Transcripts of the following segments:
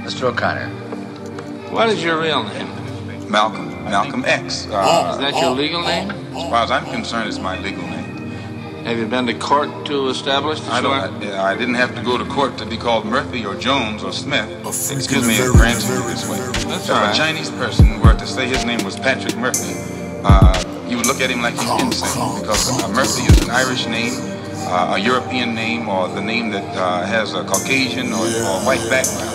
Mr. O'Connor. What is your real name? Malcolm X. Is that your legal name? As far as I'm concerned, it's my legal name. Have you been to court to establish this? I didn't have to go to court to be called Murphy or Jones or Smith. Excuse me, if France is this way. That's If all right. a Chinese person were to say his name was Patrick Murphy, you would look at him like he's insane, because Murphy is an Irish name, a European name, or the name that has a Caucasian or white background.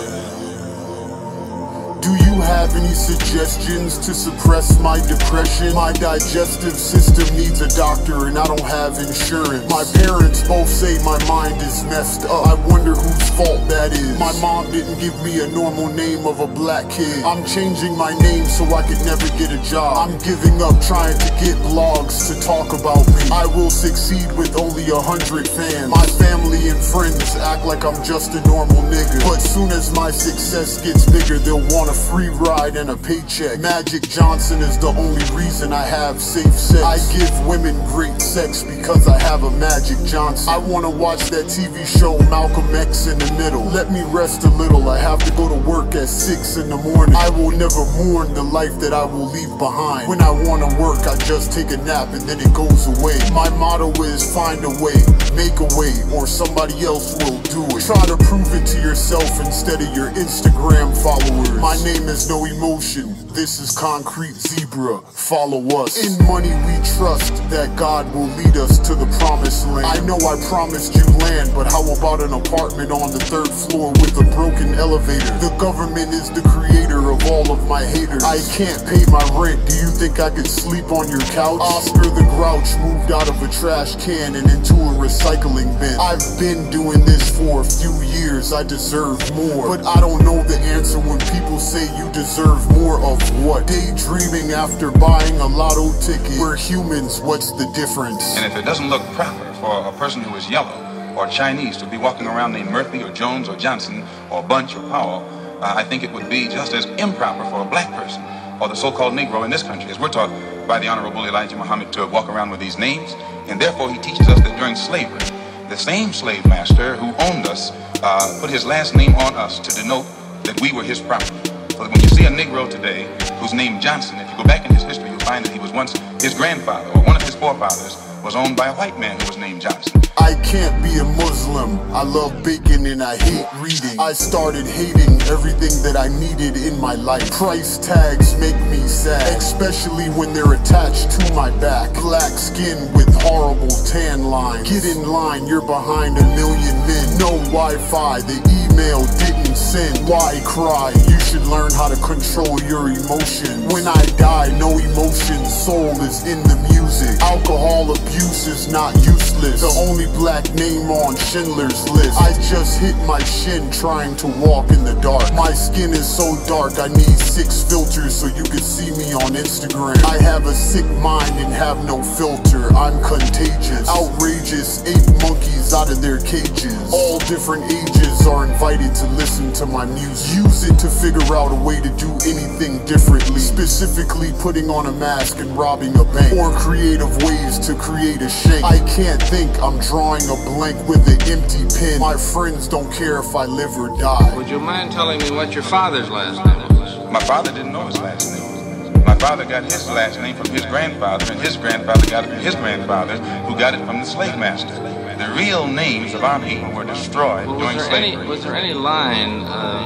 Do you have any suggestions to suppress my depression? My digestive system needs a doctor and I don't have insurance. My parents both say my mind is messed up. I wonder whose fault that is. My mom didn't give me a normal name of a black kid. I'm changing my name so I could never get a job. I'm giving up trying to get blogs to talk about me. I will succeed with only 100 fans. My family and friends act like I'm just a normal nigga, but soon as my success gets bigger, they'll want a free ride and a paycheck. Magic Johnson is the only reason I have safe sex. I give women great sex because I have a Magic Johnson. I wanna watch that TV show Malcolm X in the Middle. Let me rest a little, I have to go to work at 6 in the morning. I will never mourn the life that I will leave behind. When I wanna work, I just take a nap and then it goes away. My motto is find a way, make a way, or somebody else will do it. Try to prove it to yourself instead of your Instagram followers. My name is No Emotion, this is Concrete Zebra, follow us. In money we trust that God will lead us to the promised land. I know I promised you land, but how about an apartment on the 3rd floor with a broken elevator? The government is the creator of all of my haters. I can't pay my rent, do you think I could sleep on your couch? Oscar the Grouch moved out of a trash can and into a recycling bin. I've been doing this for a few years, I deserve more, but I don't know the answer when people say you deserve more of what? Daydreaming after buying a lotto ticket. We're humans, what's the difference? And if it doesn't look proper for a person who is yellow or Chinese to be walking around named Murphy or Jones or Johnson or Bunch or Powell, I think it would be just as improper for a black person or the so-called Negro in this country, as we're taught by the Honorable Elijah Muhammad, to walk around with these names. And therefore he teaches us that during slavery, the same slave master who owned us put his last name on us to denote that we were his property. So that when you see a Negro today who's named Johnson, if you go back in his history, you'll find that he was once, his grandfather or one of his forefathers was owned by a white man who was named Johnson. I can't be a Muslim, I love bacon and I hate reading. I started hating everything that I needed in my life. Price tags make me sad, especially when they're attached to my back. Black skin with horrible tan lines. Get in line, you're behind a million men. No Wi-Fi, the email didn't send. Why cry? You should learn how to control your emotions. When I die, no emotion, soul is in the music. Alcohol abuse is not useless. The only black name on Schindler's List. I just hit my shin trying to walk in the dark. My skin is so dark I need 6 filters so you can see me on Instagram. I have a sick mind and have no filter. I'm contagious, outrageous, 8 monkeys out of their cages. All different ages are invited to listen to my music. Use it to figure out a way to do anything differently. Specifically putting on a mask and robbing a bank, or creative ways to create a shank. I can't think, I'm drawing a blank with an empty pen. My friends don't care if I live or die. Would you mind telling me what your father's last name was? My father didn't know his last name. My father got his last name from his grandfather, and his grandfather got it from his grandfather, who got it from the slave master. The real names of our people were destroyed during slavery. Was there any line,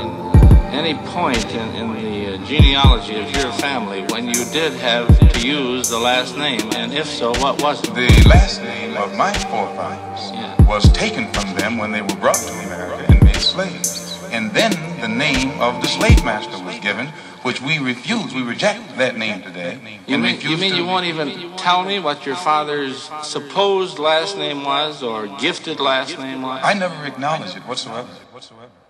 any point in the genealogy of your family when you did have to use the last name, and if so, what was it? The last name of my forefathers was taken from them when they were brought to America and made slaves. And then the name of the slave master was given, which we refuse. We reject that name today. You mean you won't even tell me what your father's supposed last name was or gifted last name was? I never acknowledge it whatsoever.